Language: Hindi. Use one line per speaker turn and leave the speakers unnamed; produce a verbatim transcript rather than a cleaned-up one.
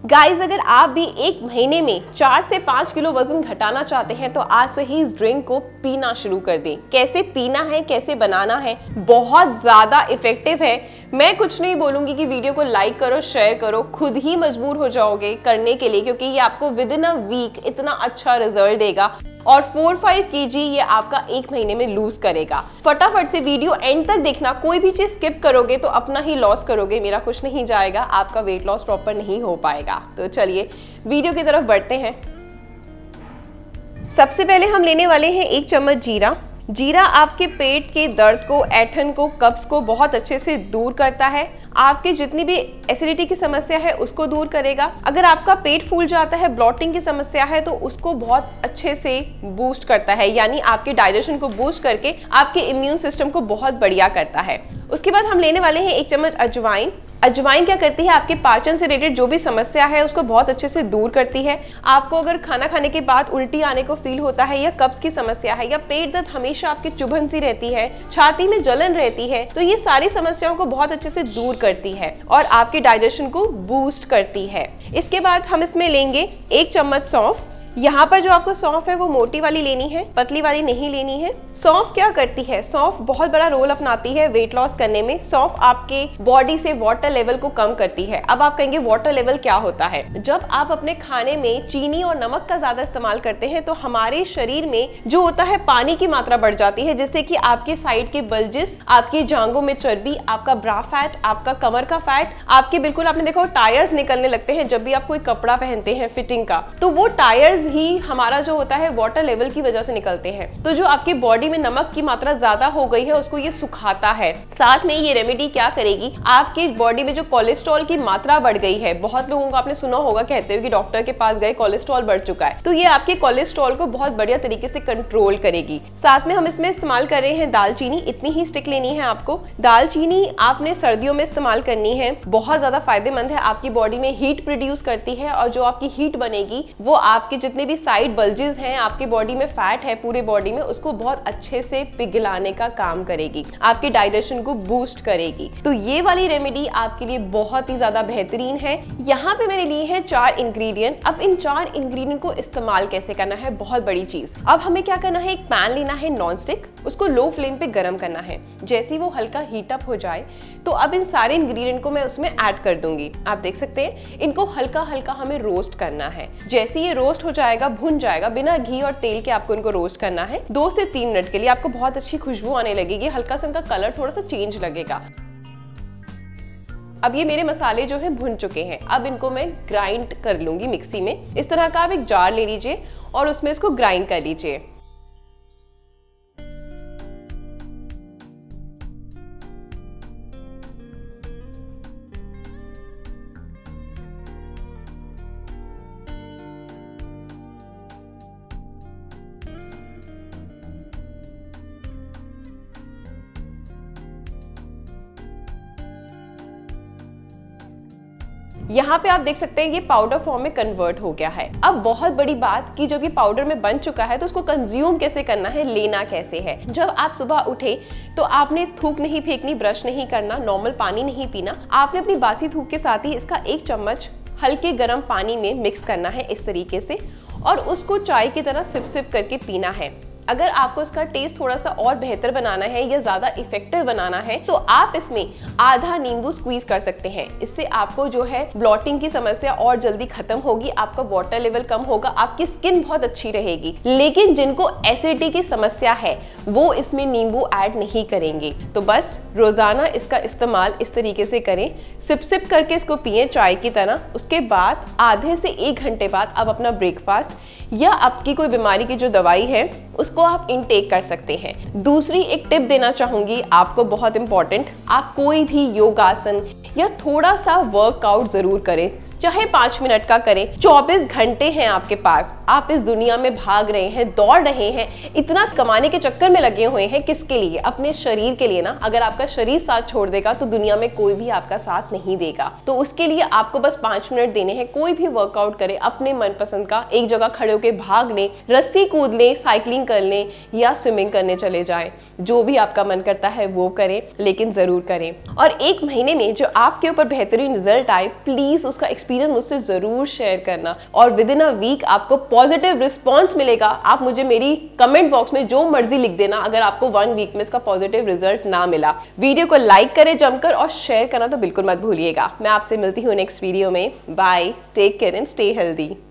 गाइस, अगर आप भी एक महीने में चार से पाँच किलो वजन घटाना चाहते हैं तो आज से ही इस ड्रिंक को पीना शुरू कर दें। कैसे पीना है, कैसे बनाना है, बहुत ज्यादा इफेक्टिव है। मैं कुछ नहीं बोलूंगी कि वीडियो को लाइक करो, शेयर करो, खुद ही मजबूर हो जाओगे करने के लिए, क्योंकि ये आपको विद इन अ वीक इतना अच्छा रिजल्ट देगा और फोर फाइव केजी ये आपका एक महीने में लूज करेगा। फटाफट से वीडियो एंड तक देखना, कोई भी चीज स्किप करोगे तो अपना ही लॉस करोगे, मेरा कुछ नहीं जाएगा, आपका वेट लॉस प्रॉपर नहीं हो पाएगा। तो चलिए वीडियो की तरफ बढ़ते हैं। सबसे पहले हम लेने वाले हैं एक चम्मच जीरा। जीरा आपके पेट के दर्द को, ऐंठन को, कब्ज को बहुत अच्छे से दूर करता है। आपके जितनी भी एसिडिटी की समस्या है उसको दूर करेगा। अगर आपका पेट फूल जाता है, ब्लॉटिंग की समस्या है, तो उसको बहुत अच्छे से बूस्ट करता है, यानी आपके डाइजेशन को बूस्ट करके आपके इम्यून सिस्टम को बहुत बढ़िया करता है। उसके बाद हम लेने वाले हैं एक चम्मच अजवाइन। अजवाइन क्या करती है, आपके पाचन से रिलेटेड जो भी समस्या है उसको बहुत अच्छे से दूर करती है। आपको अगर खाना खाने के बाद उल्टी आने को फील होता है, या कब्ज की समस्या है, या पेट दर्द हमेशा आपकी चुभन सी रहती है, छाती में जलन रहती है, तो ये सारी समस्याओं को बहुत अच्छे से दूर करती है और आपके डाइजेशन को बूस्ट करती है। इसके बाद हम इसमें लेंगे एक चम्मच सौंफ। यहाँ पर जो आपको सौंफ है वो मोटी वाली लेनी है, पतली वाली नहीं लेनी है। सौंफ क्या करती है, सौंफ बहुत बड़ा रोल अपनाती है वेट लॉस करने में। सौंफ आपके बॉडी से वाटर लेवल को कम करती है। अब आप कहेंगे वाटर लेवल क्या होता है? जब आप अपने खाने में चीनी और नमक का ज्यादा इस्तेमाल करते हैं तो हमारे शरीर में जो होता है पानी की मात्रा बढ़ जाती है, जिससे कि आपके साइड के बल्जिस, आपकी जांघों में चर्बी, आपका ब्रा फैट, आपका कमर का फैट, आपके बिल्कुल आपने देखा टायर्स निकलने लगते हैं जब भी आप कोई कपड़ा पहनते हैं फिटिंग का, तो वो टायर्स ही हमारा जो होता है वाटर लेवल की वजह से निकलते हैं। तो जो आपकी बॉडी में नमक की मात्रा ज्यादा हो गई है उसको ये सुखाता है। साथ में ये रेमेडी क्या करेगी, आपके बॉडी में जो कोलेस्ट्रॉल की मात्रा बढ़ गई है, बहुत लोगों को आपने सुना होगा कहते हुए कि डॉक्टर के पास गए कोलेस्ट्रॉल बढ़ चुका है, तो ये आपके कोलेस्ट्रॉल को बहुत बढ़िया तरीके से कंट्रोल करेगी। साथ में हम इसमें इस्तेमाल कर रहे हैं दालचीनी। इतनी ही स्टिक लेनी है आपको। दालचीनी आपने सर्दियों में इस्तेमाल करनी है, बहुत ज्यादा फायदेमंद है, आपकी बॉडी में हीट प्रोड्यूस करती है और जो आपकी हीट बनेगी वो आपके जितने भी साइड बल्जेस हैं, आपकी बॉडी में फैट है पूरे बॉडी में, उसको बहुत अच्छे से पिघलाने का काम करेगी, आपके डाइजेशन को बूस्ट करेगी। तो ये वाली रेमेडी आपके लिए बहुत ही ज्यादा बेहतरीन है। यहाँ पे मैंने लिए हैं चार इंग्रेडिएंट। अब इन चार इंग्रेडिएंट को इस्तेमाल कैसे करना है, बहुत बड़ी चीज। अब हमें क्या करना है, एक पैन लेना है नॉन स्टिक, उसको लो फ्लेम पे गर्म करना है। जैसे ही वो हल्का हीट अप हो जाए तो अब इन सारे इंग्रेडिएंट को मैं उसमें ऐड कर दूंगी। आप देख सकते हैं इनको हल्का हल्का हमें रोस्ट करना है। जैसे ये रोस्ट हो जाएगा, भुन जाएगा, बिना घी और तेल के आपको इनको रोस्ट करना है। दो से तीन मिनट के लिए आपको बहुत अच्छी खुशबू आने लगेगी, हल्का सा इनका कलर थोड़ा सा चेंज लगेगा। अब ये मेरे मसाले जो हैं भुन चुके हैं। अब इनको मैं ग्राइंड कर लूंगी मिक्सी में। इस तरह का आप एक जार ले लीजिए और उसमें इसको ग्राइंड कर लीजिए। यहाँ पे आप देख सकते हैं ये पाउडर फॉर्म में कन्वर्ट हो गया है। अब बहुत बड़ी बात कि जब ये पाउडर में बन चुका है तो उसको कंज्यूम कैसे करना है, लेना कैसे है। जब आप सुबह उठे तो आपने थूक नहीं फेंकनी, ब्रश नहीं करना, नॉर्मल पानी नहीं पीना। आपने अपनी बासी थूक के साथ ही इसका एक चम्मच हल्के गर्म पानी में मिक्स करना है इस तरीके से, और उसको चाय की तरह सिप सिप करके पीना है। अगर आपको इसका टेस्ट थोड़ा सा और बेहतर बनाना है या ज्यादा इफेक्टिव बनाना है तो आप इसमें आधा नींबू स्क्वीज कर सकते हैं। इससे आपको जो है ब्लॉटिंग की समस्या और जल्दी खत्म होगी, आपका वाटर लेवल कम होगा, आपकी स्किन बहुत अच्छी रहेगी। लेकिन जिनको एसिडिटी की समस्या है वो इसमें नींबू ऐड नहीं करेंगे। तो बस रोजाना इसका इस्तेमाल इस तरीके से करें, सिप सिप करके इसको पिए चाय की तरह। उसके बाद आधे से एक घंटे बाद आप अपना ब्रेकफास्ट या आपकी कोई बीमारी की जो दवाई है उसको आप इनटेक कर सकते हैं। दूसरी एक टिप देना चाहूंगी आपको, बहुत इंपॉर्टेंट, आप कोई भी योगासन या थोड़ा सा वर्कआउट जरूर करें, चाहे पांच मिनट का करें। चौबीस घंटे हैं आपके पास, आप इस दुनिया में भाग रहे हैं, दौड़ रहे हैं, इतना कमाने के चक्कर में लगे हुए हैं, किसके लिए? अपने शरीर के लिए ना। अगर आपका शरीर साथ छोड़ देगा तो दुनिया में कोई भी आपका साथ नहीं देगा। तो उसके लिए आपको बस पांच मिनट देने हैं। कोई भी वर्कआउट करें अपने मनपसंद का, एक जगह खड़े होकर भाग लें, रस्सी कूद लें, साइकिलिंग कर लें या स्विमिंग करने चले जाएं, जो भी आपका मन करता है वो करें, लेकिन जरूर करें। और एक महीने में जो आपके ऊपर बेहतरीन रिजल्ट आए, प्लीज उसका एक्सपीरियंस मुझसे जरूर शेयर करना और विद इन अ वीक आपको पॉजिटिव रिस्पॉन्स मिलेगा। आप मुझे मेरी कमेंट बॉक्स में जो मर्जी लिख देना अगर आपको वन वीक में इसका पॉजिटिव रिजल्ट ना मिला। वीडियो को लाइक करें जमकर और शेयर करना तो बिल्कुल मत भूलिएगा। मैं आपसे मिलती हूँ नेक्स्ट वीडियो में। Bye, take care and stay healthy.